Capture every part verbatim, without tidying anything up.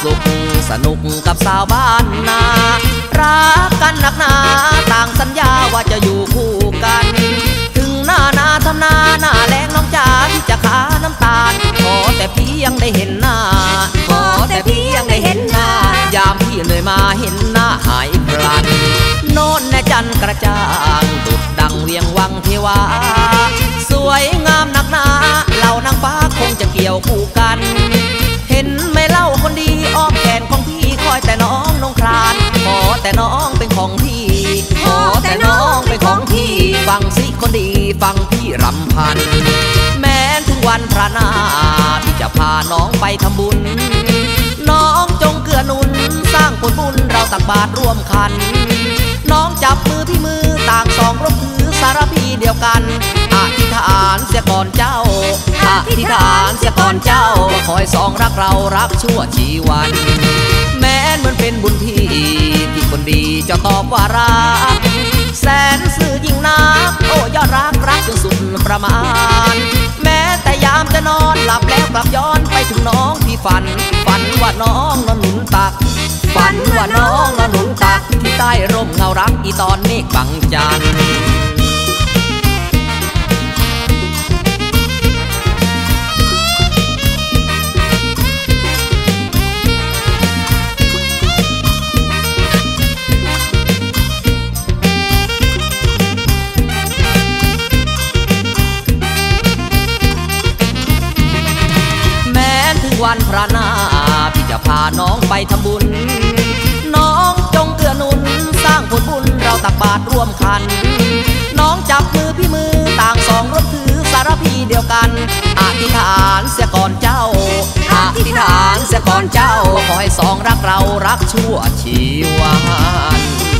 สุขสนุกกับสาวบ้านนารักกันนักหนาต่างสัญญาว่าจะอยู่คู่กันถึงหน้านาทำนาหน้าแรงน้องจ๋าที่จะขาน้ำตาลขอแต่เพียงได้เห็นหน้าขอแต่เพียงได้เห็นหน้ายามพี่เหนื่อยมาเห็นหน้าหายพลันโน่นแน่จันกระจ่างดุดดังเวียงวังเทวาสวยงามนักหนาเหล่านางฟ้าคงจะเกี่ยวคู่กันเห็นไม่เล่าคนดีอ้อมแขนของพี่คอยแต่น้องนงครานขอแต่น้องเป็นของพี่ขอแต่น้องเป็นของพี่ฟังสิคนดีฟังพี่รำพันแม้ถึงวันพระนาพี่จะพาน้องไปทำบุญน้องจงเกื้อหนุนสร้างผลบุญเราตักบาตรร่วมกันน้องจับมือพี่มือต่างสองร่วมถือสารพีเดียวกันอธิษฐานเสียก่อนเจ้าอธิษฐานเสียก่อนเจ้าคอยสองรักเรารักชั่วชีวันแม้นมันเป็นบุญพี่ที่คนดีจะตอบว่ารักแสนซื่อยิ่งนักโอ้ยอดรักรักจนสุดประมาณแม้แต่ยามจะนอนหลับแล้วกลับย้อนไปถึงน้องที่ฝันฝันว่าน้องนอนหนุนตักฝันว่าน้องนอนหนุนตักที่ใต้ร่มเงารักอีตอนเมฆบังจันทร์วันพระนาพี่จะพาน้องไปทำบุญน้องจงเกื้อหนุนสร้างผลบุญเราตักบาตรร่วมกันน้องจับมือพี่มือต่างสองร่วมถือสารพีเดียวกันอธิษฐานเสียก่อนเจ้าอธิษฐานเสียก่อนเจ้าขอให้สองรักเรารักชั่วชีวัน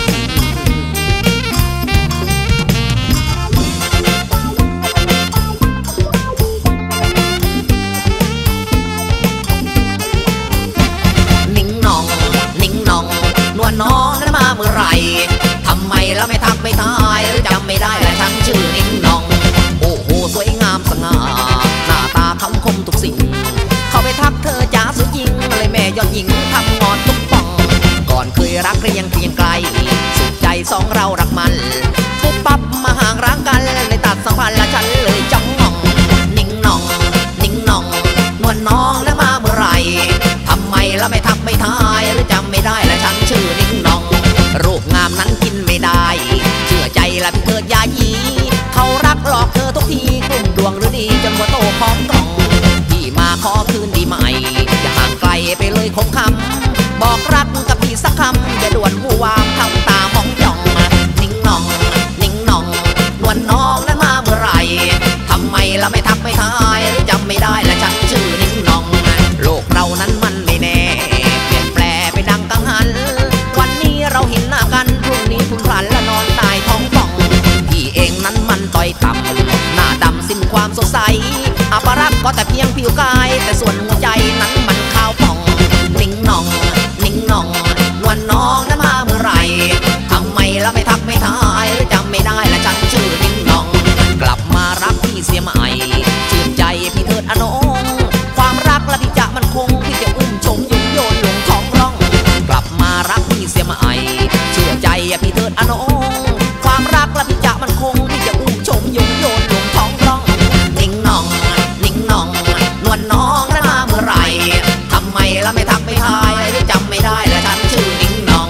น้องนั้นมาเมื่อไรทำไมเราไม่ทักไม่ทายหรือจำไม่ได้และทั้งชื่อนิ่งนองโอ้โหสวยงามสง่าหน้าตาคำคมทุกสิ่งเข้าไปทักเธอจ้าสุดยิงเลยแม่ยอดหญิงทำงอนทุกป่องก่อนเคยรักเรียงเพียงไกลสุดใจสองเรารักมันปุ๊บปั๊บมาห่างร้างกันเลยตัดสัมพันธ์และฉันเลยจ้องงองนิ่งนองนิ่งนองนวลน้องนั้นมาเมื่อไรทำไมเราไม่ทักไม่ทายหรือจำไม่ได้และฉันชื่อนิ่งนองรูปงามนั้นกินไม่ได้เชื่อใจและพี่เกิดยายีเขารักหลอกเธอทุกทีกลุ่มดวงหรือดีจนหัวโตพร้อมกล่องพี่มาขอคืนดีไหมอย่าห่างไกลไปเลยคงคำบอกรักกับพี่สักคำอย่าด่วนผู้วามทำตาของจ่องนิ่งนองนิ่งนองนวลน้องนั้นมาเมื่อไรทำไมเราไม่ทักไม่ทายหรือจำไม่ได้และฉันชื่อนิ่งนองโลกเรานั้นมันไม่แน่เปลี่ยนแปลไปดังกังหันวันนี้เราเห็นหน้ากันพรุ่งนี้คุณพลันและนอนตายท้องป่องพี่เองนั้นมันต้อยต่ำหน้าดำสิ้นความสดใสอัปรักษ์ก็แต่เพียงผิวกายแต่ส่วนหัวใจนั้นมันข้าวป่องนิ่งนองนิ่งนองนวลน้องนั้นมาเมื่อไรทำไมเราไม่ทักไม่ทายหรือจำไม่ได้และฉันชื่อนิ่งนองกลับมารักพี่เสียใหม่ชื่นใจพี่เถิดอนงความรักและพี่จะมันคงพี่จะอุ้มชมยุ่งโยนลงท้องร่องกลับมารักพี่เสียใหม่เชื่อใจพี่เถิดอนงความรักและพี่จะมันคงพี่จะอุ้มชมยุ่งโยนลงท้องร่องนิ่งนองนิ่งนองนวลน้องนั้นมาเมื่อไรทำไมเราไม่ทักไม่ทายหรือจำไม่ได้และฉันชื่อนิ่งนอง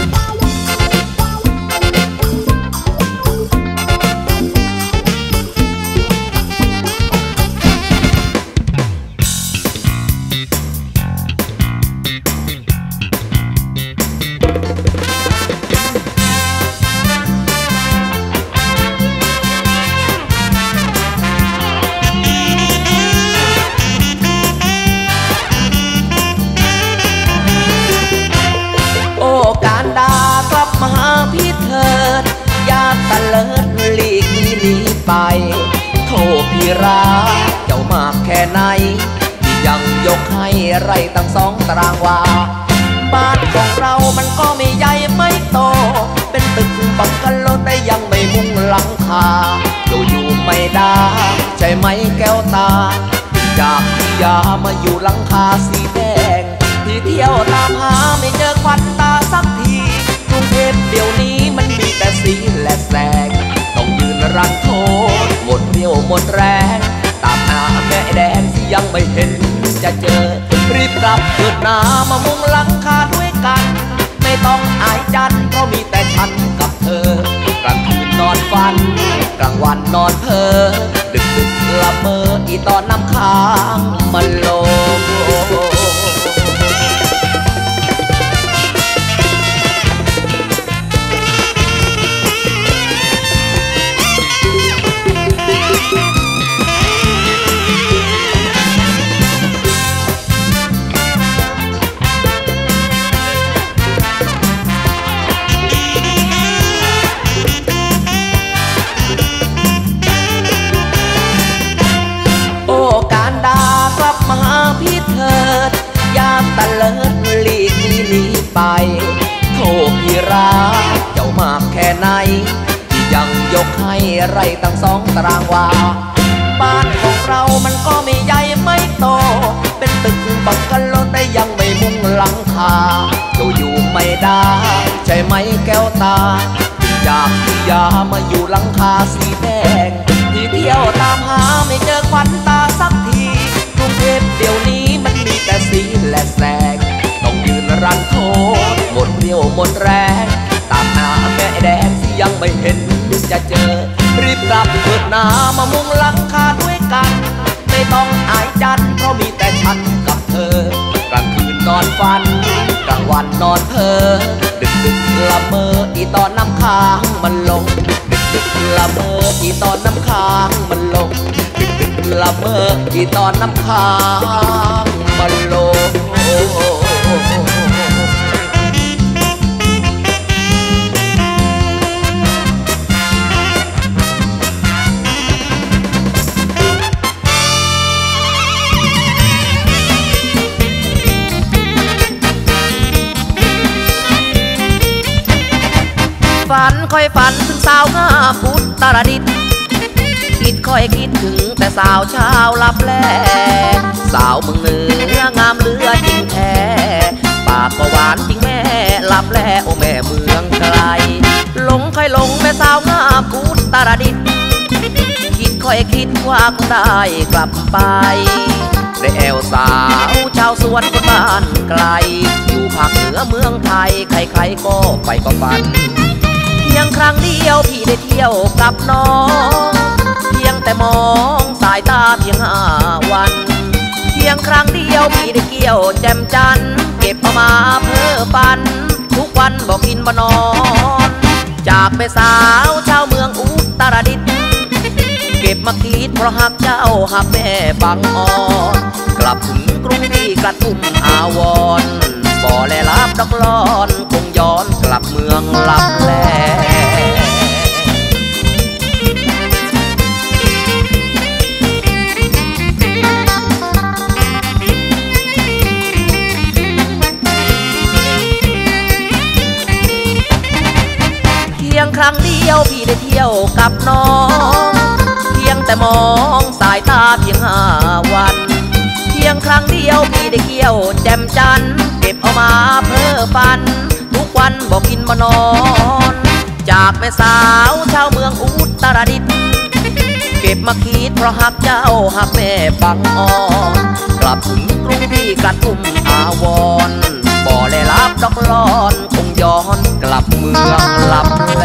ไปโทษพี่รักเจ้ามากแค่ไหนที่ยังยกให้ไรตั้งสองตารางวาบ้านของเรามันก็ไม่ใหญ่ไม่โตเป็นตึกบังกะโลแต่ยังไม่มุงหลังคาอยู่อยู่ไม่ได้ใช่ไหมแก้วตาจากที่ยามาอยู่หลังคาสีแดงที่เที่ยวตามหาไม่เจอควันตาสักทีกรุงเทพเดี๋ยวนี้มันมีแต่สีและแสงต้องยืนรันโทษหมดเรี่ยวหมดแรงตามหาแม่แดงที่ยังไม่เห็นจะเจอรีบกลับเถิดนามามุงหลังคาด้วยกันไม่ต้องอายจันเพราะมีแต่ฉันกับเธอกลางคืนนอนฝันกลางวันนอนเพ้อดึกดึกละเมออีตอนน้ำค้างมันลงตะเลิดหลีกลี่หนีไปโทษพี่รักเจ้ามากแค่ไหนที่ยังยกให้ไรตั้งสองตารางวาบ้านของเรามันก็ไม่ใหญ่ไม่โตเป็นตึกบังกะโลแต่ยังไม่มุงหลังคาเจ้าอยู่ไม่ได้ใช่ไหมแก้วตาจากที่ยามาอยู่หลังคาสีแดงที่เที่ยวตามหาไม่เจอควันตาสักทีกรุงเทพเดี๋ยวนี้มันมีแต่สีและแสงต้องยืนรันโทษหมดเรี่ยวหมดแรงตามหาแม่แดงที่ยังไม่เห็นจะเจอรีบกลับเถิดนามามุงหลังคาด้วยกันไม่ต้องอายจันเพราะมีแต่ฉันกับเธอกลางคืนนอนฝันกลางวันนอนเพ้อดึกดึกละเมออีตอนน้ำค้างมันลงดึกดึกละเมออีตอนน้ำค้างมันลงดึกดึกละเมออีตอนน้ำค้างมันลงฝันค่อยฝันถึงสาวงามอุตรดิตถ์คิดค่อยคิดถึงแต่สาวชาวลับแลสาวเมืองเหนืองามเหลือจริงแท้ปากก็หวานจริงแม่ลับแลโอ้แม่เมืองไกลหลงค่อยหลงแม่สาวงามอุตรดิตถ์คิดค่อยคิดว่าคงได้กลับไปได้แอวสาวชาวสวนคนบ้านไกลอยู่ภาคเหนือเมืองไทยใครๆก็ไปก็ฝันเพียงครั้งเดียวพี่ได้เที่ยวกับน้องเพียงแต่มองสายตาเพียงห้าวันเพียงครั้งเดียวพี่ได้เกี่ยวแจ่มจันเก็บเอามาเพ้อฝันทุกวันบอกกินบ่นอนจากไปสาวชาวเมืองอุตรดิตถ์เก็บมาคิดเพราะหักเจ้าหักแม่บังอ่อนกลับถึงกรุงที่กระทุ่มอาวรบ่แลลับดอกลอนคงย้อนกลับเมืองลับแลเพียงครั้งเดียวพี่ได้เที่ยวกับน้องเพียงแต่มองสายตาเพียงห้าวันเพียงครั้งเดียวพี่ได้เกี่ยวแจ่มจันเก็บเอามาเพ้อฝันทุกวันบอกกินบ่นอนจากแม่สาวชาวเมืองอุตรดิตถ์เก็บมาคิดเพราะหักเจ้าหักแม่บังอ่อนกลับถึงกรุงที่กระทุ่มอาวรบ่แลลับดอกลอนคงย้อนกลับเมืองลับแล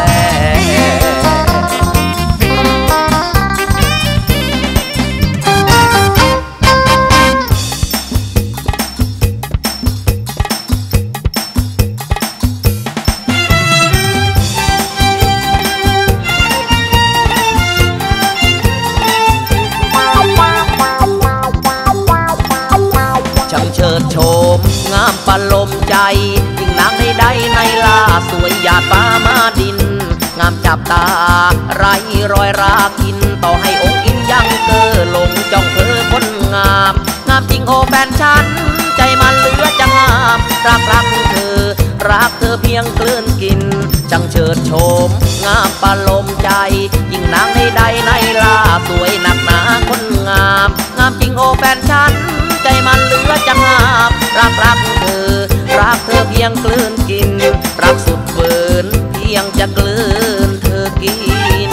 ยิ่งนางในใดในลาสวยหยาดฟ้ามาดินงามจับตาไรรอยรากินต่อให้องค์อินยังเกอหลงจ้องเธอคนงามงามจริงโอแฟนฉันใจมันเหลือจะงามรักรักเธอรักเธอเพียงกลืนกินจังเชิดโฉมงามปะลมใจยิ่งนางในใดในลาสวยหนักหนาคนงามงามจริงโอแฟนฉันใจมันเหลือจะงามรักรักเธอยงกลืนกินรักสุดฝืนเพียงจะกลืนเธอกิน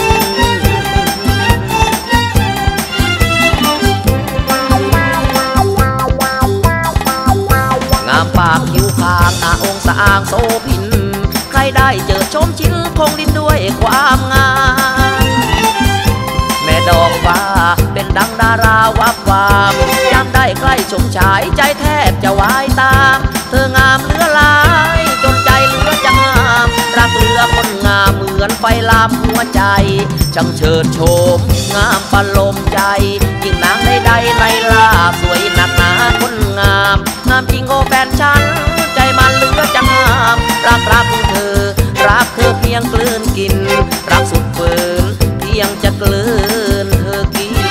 งามปากคิ้วคางหน้าองค์สะอางโสพินใครได้เจอชมชิ้นคงดิ้นด้วยความงามแม่ดอกฟ้าเป็นดังดาราวับวามยามได้ใกล้ชมฉายใจแทบจะวายตามเธองามเหลือหลายจนใจเหลือจะงามรักเหลือคนงามเหมือนไฟลามหัวใจช่างเชิดโฉมงามปลมใจยิ่งนางใดๆในล่าสวยหนักหนาคนงามงามจริงโอแฟนฉันใจมันเหลือจะงามรักรักเธอรักเธอเพียงกลืนกินรักสุดฝืนเพียงจะกลืนเธอกิน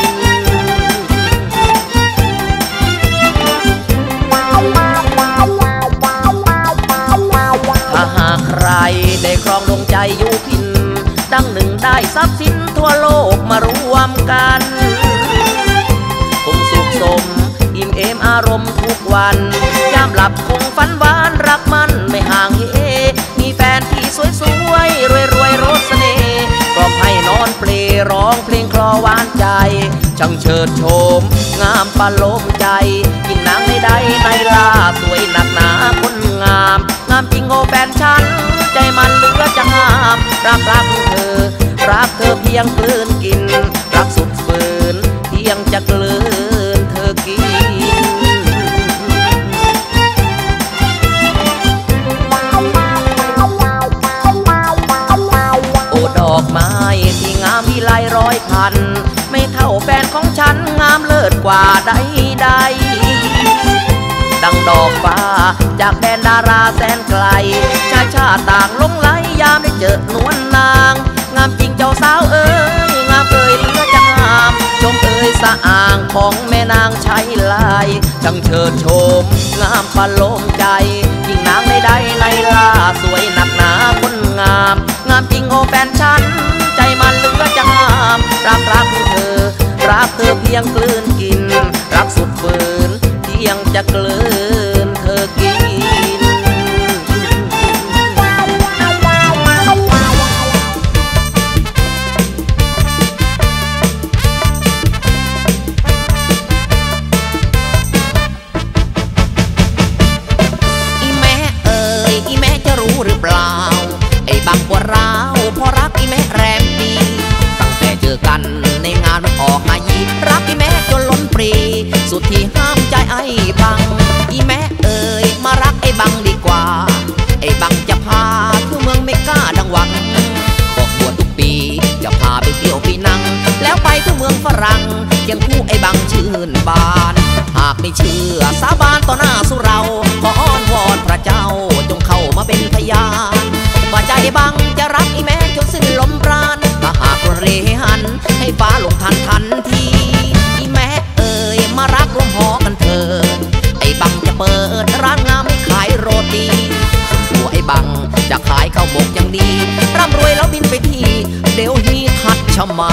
ถ้าหากใครได้ครองดวงใจอยู่พินดังหนึ่งได้ทรัพย์สินทั่วโลกมารวมกันคงสุขสมอิ่มเอมอารมณ์ทุกวันยามหลับคงฝันหวานรักมันไม่ห่างเหมีแฟนที่สวยสวยรวยรวยรสเสน่ห์กล่อมให้นอนเปลร้องเพลงคลอหวานใจช่างเชิดโฉมงามปลมใจยิ่งนางใดๆในล่าสวยหนักหนาคนงามงามจริงโอแฟนฉันใจมันเหลือจะงามรักรักเธอรักเธอเพียงกลืนกินรักสุดฝืนเพียงจะกลืนเธอกินโอ้ดอกไม้ที่งามวิไลร้อยพันไม่เท่าแฟนของฉันงามเลิศกว่าใดใดดังดอกฟ้าจากแดนดาราแสนไกลชายชาติต่างลงไหลยามได้เจอนวลนางงามจริงเจ้าสาวเอ๋ยงามเอ๋ยเหลือจะงามชมเอ๋ยสะอ่างของแม่นางใช้ลายช่างเชิดโฉมงามปลมใจยิ่งนางใดๆในล่าสวยหนักหนาคนงามงามจริงโอแฟนฉันใจมันเหลือจะงามรักรักเธอรักเธอเพียงกลืนกินรักสุดฝืนเพียงจะกลืนเธอกินอีแม่เอ๋ยอีแม่จะรู้หรือเปล่าไอ้บางปวดร้าวพอรักอีแม่แรมปีตั้งแต่เจอกันในงานมันออกมายีรักอีแม่จนล้นปรีสุดที่ห้ามใจไอ้บังอีแม่เอ๋ยมารักไอ้บังดีกว่าไอ้บังจะพาทั่วเมืองไม่กล้าดังหวังบอกบวชทุกปีจะพาไปเที่ยวปีนังแล้วไปทั่วเมืองฝรั่งเคียงคู่ไอ้บังชื่นบานหากไม่เชื่อสาบานต่อหน้าสุเราขออ้อนวอนพระเจ้าจงเข้ามาเป็นพยานว่าใจบังจะรักอีแม่จนสิ้นลมปราณถ้าหากเรหันให้ฟ้าลงทันทันทีอีแม่เอ๋ยมารักลมหอกันเถิดไอ้บังจะเปิดร้านงามให้ขายโรตีส่วนตัวไอ้บังจะขายข้าวหมกอย่างดีร่ำรวยแล้วบินไปที่เดลฮีทัชมา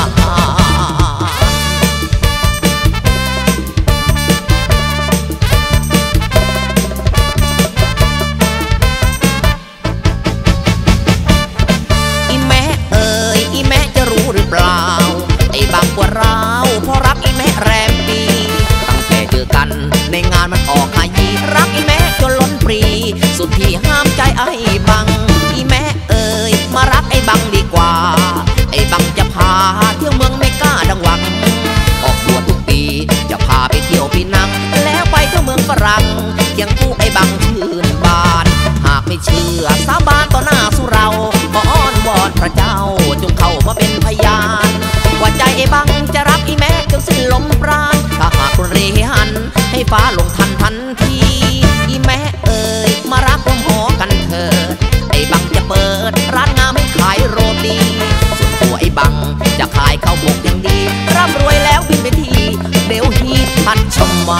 ไอ้บางปวดร้าวเพราะรักอีแม่แรมปีตั้งแต่เจอกันในงานมันออกมายีรักอีแม่จนล้นปรีสุดที่ห้ามใจไอ้บังอีแม่เอ๋ยมารักไอ้บังดีกว่าไอ้บังจะพาเที่ยวเมืองไม่กล้าดังหวังออกบวชทุกปีจะพาไปเที่ยวปีนังแล้วไปเที่ยวเมืองฝรั่งเคียงคู่ไอ้บังชื่นบานหากไม่เชื่อสาบานต่อหน้าสุเราขออ้อนวอนพระเจ้าจงเข้ามาเป็นพยานว่าใจไอ้บังจะรักอีแม่จนสิ้นลมปราณถ้าหากคนเรหันให้ฟ้าลงทันทันทีอีแม่เอ๋ยมารักลมหอกันเถิดไอ้บังจะเปิดร้านงามให้ขายโรตีส่วนตัวไอ้บังจะขายข้าวหมกอย่างดีร่ำรวยแล้วบินไปที่เดลฮีทัชมา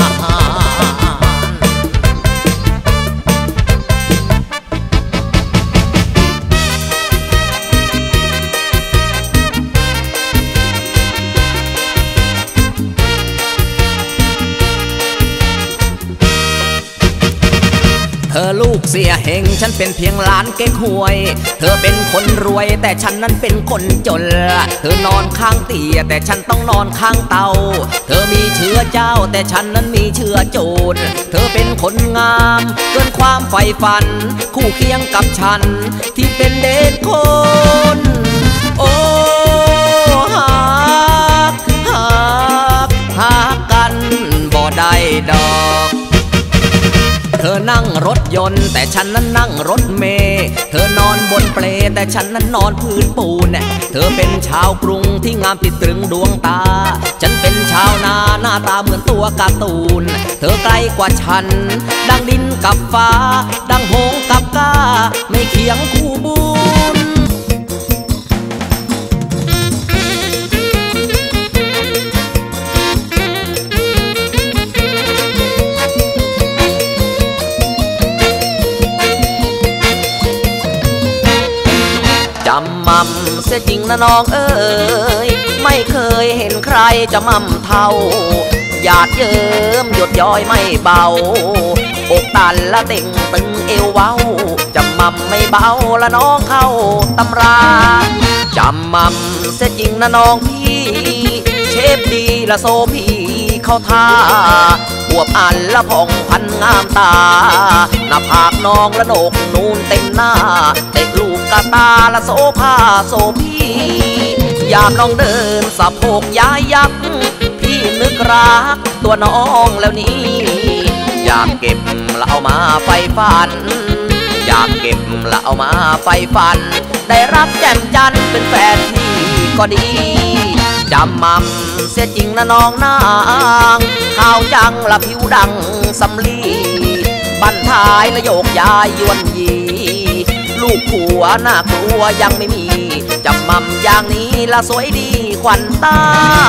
ธอลูกเสียเฮงฉันเป็นเพียงหลานเก๊กฮวยเธอเป็นคนรวยแต่ฉันนั้นเป็นคนจนเธอนอนข้างเตียแต่ฉันต้องนอนข้างเตาเธอมีเชื้อเจ้าแต่ฉันนั้นมีเชื้อโจรเธอเป็นคนงามเกินความใฝ่ฝันคู่เคียงกับฉันที่เป็นเด็กคนโอ้หักหักหักกันบ่ได้ดอกเธอนั่งรถยนต์แต่ฉันนั้นนั่งรถเมล์เธอนอนบนเปลแต่ฉันนั้นนอนพื้นปูนเธอเป็นชาวกรุงที่งามติดตรึงดวงตาฉันเป็นชาวนาหน้าตาเหมือนตัวการ์ตูนเธอไกลกว่าฉันดังดินกับฟ้าดังหงกับกาไม่เคียงคู่บุญจำมั่มเสียจริงนะน้องเอ๋ยไม่เคยเห็นใครจะมั่มเท่าหยาดเยิ้มหยดย้อยไม่เบาอกตันละเต่งตึงเอวเว้าจำมั่มไม่เบาละน้องเข้าตำราจำมั่มเสียจริงนะน้องพี่เชฟดีละโซพี่เข้าท่าบวบอันละผ่องพันงามตาหน้าผากน้องละโหนกนูนเต็มหน้าเตะลูกกระตาละโซภาโซพี่ยามน้องเดินสะโพกย้ายยักพี่นึกรักตัวน้องแล้วนี้อยากเก็บละเอามาไฟฝันอยากเก็บละเอามาไฟฝันได้รับแจ่มจันเป็นแฟนพี่ก็ดีจำมั่มเสียจริงนะน้องนางข่าวจังละผิวดังสำลีบันท้ายละโยกย้ายยวนยีลูกผัวน่ากลัวยังไม่มีจำมั่มอย่างนี้ละสวยดีขวัญตา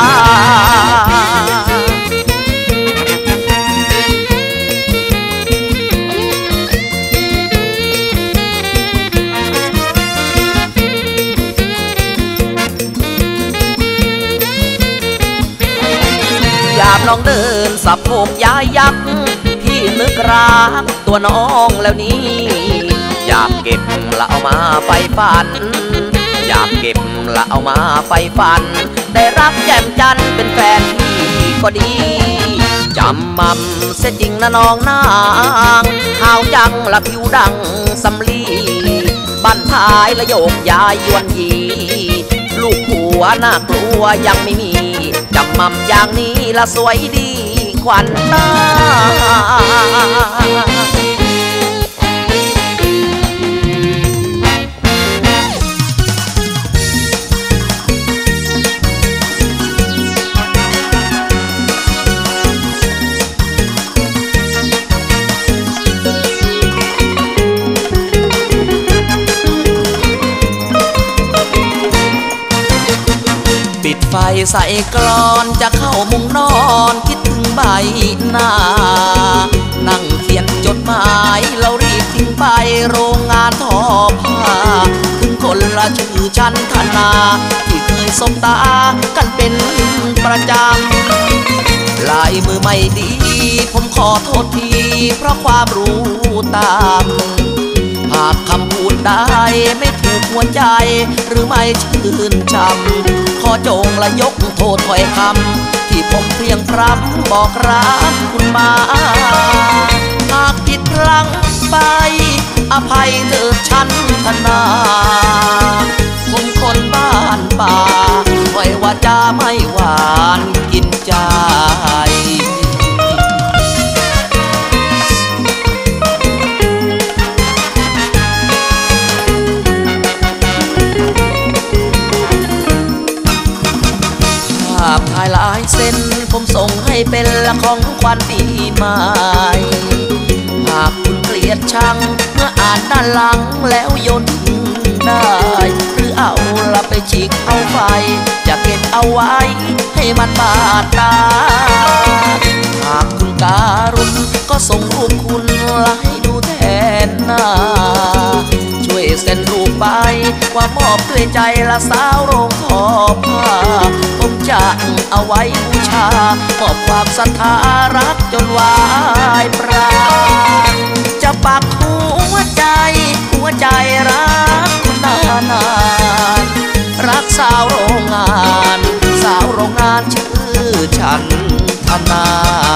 อยากลองเดินสะโพกย้ายยักพี่นึกรักตัวน้องแล้วนี้อยากเก็บละเอามาไฟฝันอยากเก็บละเอามาไฟฝันได้รับแจ่มจันเป็นแฟนพี่ก็ดีจำมั่มเสียจริงนะน้องนางข่าวจังละผิวดังสำลีบันท้ายละโยกย้ายยวนยีลูกผัวน่ากลัวยังไม่มีจำมั่มอย่างนี้ละสวยดีขวัญตาปิดไฟใส่กลอนจะเข้ามุงนอนคิดถึงใบหน้านั่งเขียนจดหมายเรารีบทิ้งไปโรงงานทอผ้าถึงคนละชื่อชั้นธนาที่เคยสบตากันเป็นประจำลายมือไม่ดีผมขอโทษทีเพราะความรู้ตามหากคำพูดได้ไม่ถูกหัวใจหรือไม่ชื่นชมขอจงละยกโทษถ้อยคำที่ผมเพียงพร่ำบอกรักคุณมาหากผิดพลั้งไปอภัยเถิดฉันธนาผมคนบ้านป่าไว้ว่าจะไม่หวานกินใจถ่ายหลายเส้นผมส่งให้เป็นละของขวัญปีใหม่หากคุณเกลียดชังเมื่ออ่านด้านหลังแล้วโยนทิ้งได้หรือเอาละไปฉีกเอาไฟจะเก็บเอาไว้ให้มันบาดตาหากคุณการุณก็ส่งรูปคุณละให้ดูแทนหน้าช่วยเซ็นรูปไปว่ามอบด้วยใจละสาวโรงทอผ้าผมจะเอาไว้บูชามอบความศรัทธารักจนวายปราณจะปักวใจหัวใจรักคุณนานานรักสาวโรงงานสาวโรงงานชื่อฉันธนา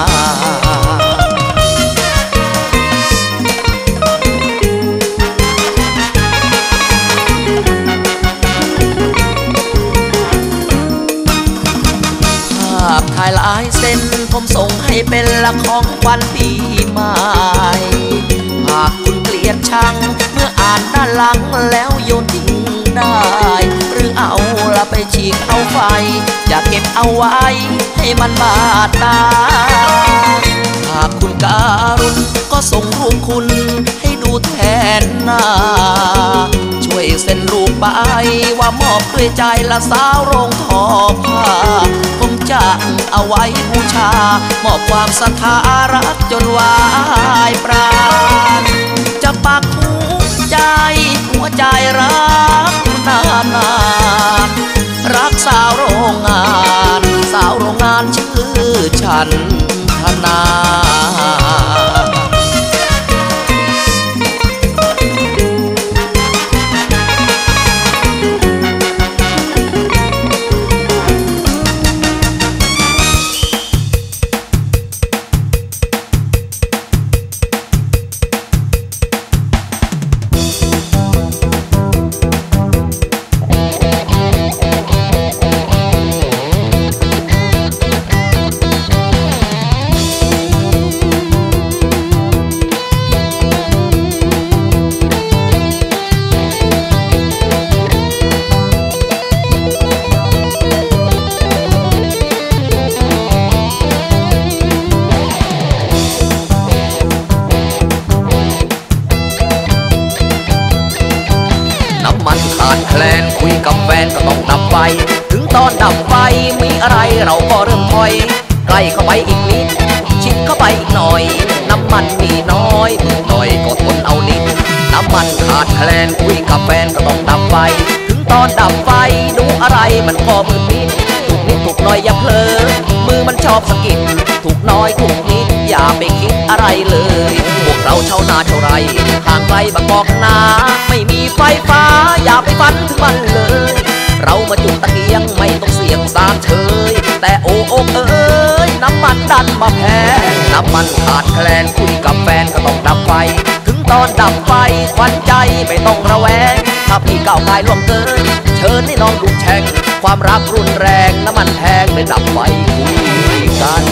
ภาพถ่ายลายเส้นผมส่งให้เป็นละของขวัญปีใหม่หากคุณเกลียดชังเมื่ออ่านด้านหลังแล้วโยนทิ้งได้หรือเอาละไปฉีกเอาไฟอย่าเก็บเอาไว้ให้มันบาดตาหากคุณการุณก็ส่งรูปคุณให้ดูแทนหน้าช่วยเซ็นรูปใบว่ามอบด้วยใจละสาวโรงทอผ้าผมจะเอาไว้บูชามอบความศรัทธารักจนวายปราณจะปักหัวใจหัวใจรักนานนานรักสาวโรงงานสาวโรงงานชื่อฉันธนาขาดแคลนคุยกับแฟนก็ต้องดับไฟถึงตอนดับไฟมีอะไรเราก็เริ่มถอยใกล้เข้าไปอีกนิดชิดเข้าไปอีกหน่อยน้ำมันมีน้อยมือหน่อยก็ทนเอานิดน้ำมันขาดแคลนคุยกับแฟนก็ต้องดับไฟถึงตอนดับไฟดูอะไรมันก็มืดมิดถูกนิดถูกหน่อยอย่าเพลอมือมันชอบสะกิดถูกน้อยถูกนิดอย่าไปคิดอะไรเลยพวกเราชาวนาชาวไร่ห่างไกลบางกอกนาไม่มีไฟฟ้าอย่าไปฝันถึงมันเลยเรามาจุดตะเกียงไม่ต้องเสี่ยงสามเฉยแต่โอ้โอ้เอ้ยน้ำมันดันมาแพงน้ำมันขาดแคลนคุยกับแฟนก็ต้องดับไฟถึงตอนดับไฟควันใจไม่ต้องระแวงถ้าพี่ก้าวกายล่วงเกินเชิญให้น้องดูแช่งความรักรุนแรงน้ำมันแพงเลยดับไฟคุยกัน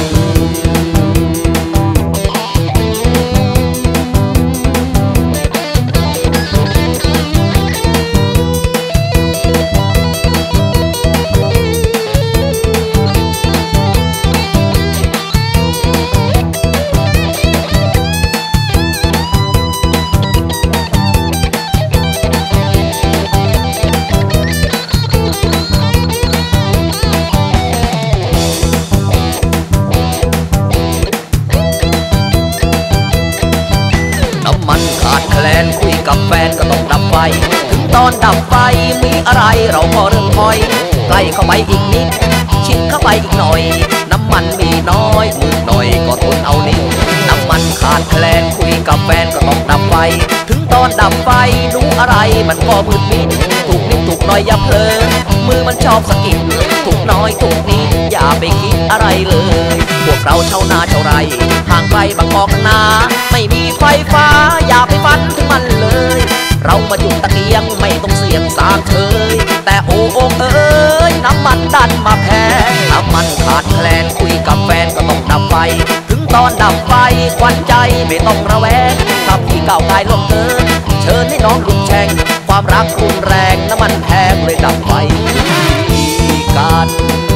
คุยกับแฟนก็ต้องดับไฟถึงตอนดับไฟมีอะไรเราก็เริ่มถอยใกล้เข้าไปอีกนิดชิดเข้าไปอีกหน่อยน้ำมันมีน้อยมือหน่อยก็ทนเอานิดน้ำมันขาดแคลนคุยกับแฟนก็ต้องดับไฟถึงตอนดับไฟดูอะไรมันก็มืดมิดถูกนิดถูกหน่อยอย่าเพลินมือมันชอบสะกิดถูกน้อยถูกนิดอย่าไปคิดอะไรเลยพวกเราชาวนาชาวไร่ห่างไกลบางกอกนาไม่มีไฟฟ้าอย่าไปฝันถึงมันเลยเรามาจุดตะเกียงไม่ต้องเสี่ยงสามเฉยแต่โอ้โอ้เอ้ยน้ำมันดันมาแพงน้ำมันขาดแคลนคุยกับแฟนก็ต้องดับไฟถึงตอนดับไฟควันใจไม่ต้องระแวงถ้าพี่ก้าวกายล่วงเกินเชิญให้น้องลุกแช่งความรักรุนแรงน้ำมันแพงเลยดับไฟกัน